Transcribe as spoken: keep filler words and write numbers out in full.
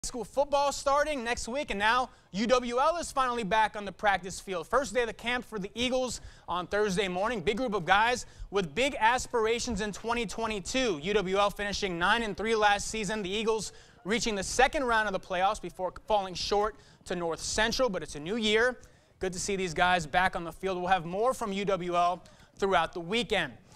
School football starting next week, and now U W L is finally back on the practice field. First day of the camp for the Eagles on Thursday morning. Big group of guys with big aspirations in twenty twenty-two. U W L finishing nine and three last season. The Eagles reaching the second round of the playoffs before falling short to North Central, but it's a new year. Good to see these guys back on the field. We'll have more from U W L throughout the weekend.